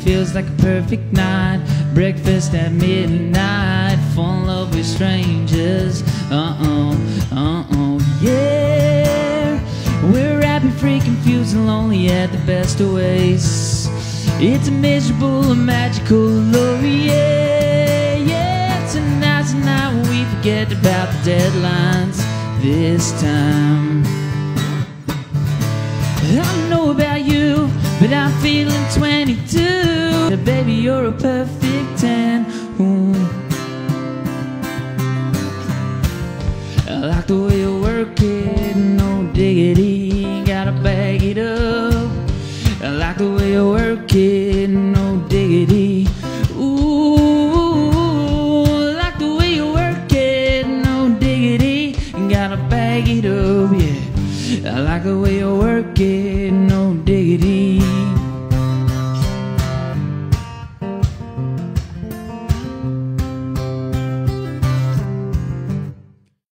feels like a perfect night. Breakfast at midnight, fall in love with strangers. Yeah. We're happy, free, confused, and lonely at the best of ways. It's a miserable and magical love, yeah, yeah. Tonight's the night when we forget about the deadlines this time. I don't know about you, but I'm feeling 22. Baby, you're a perfect 10. Ooh. I like the way you work it, no diggity, gotta bag it up. I like the way you work it.